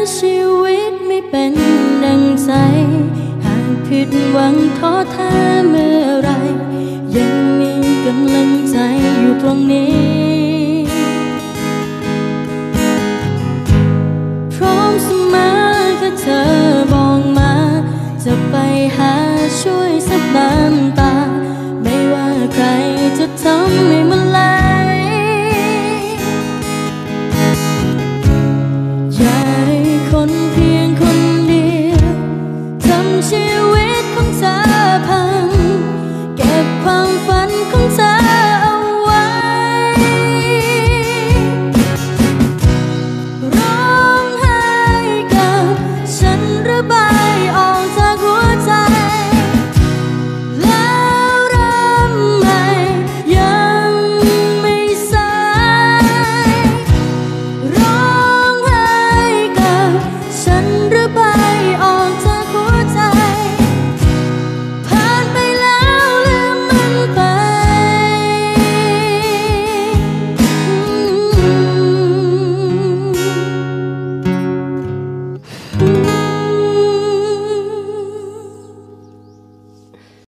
ชีวิตไม่เป็นดังใจหากผิดหวังท้อแท้เมื่อไรยังมีกำลังใจอยู่ตรงนี้พร้อมเสมอถ้าเธอบอกมาจะไปหาช่วยซับน้ำตาไม่ว่าใครจะทำให้มันไหลอย่าให้คนที่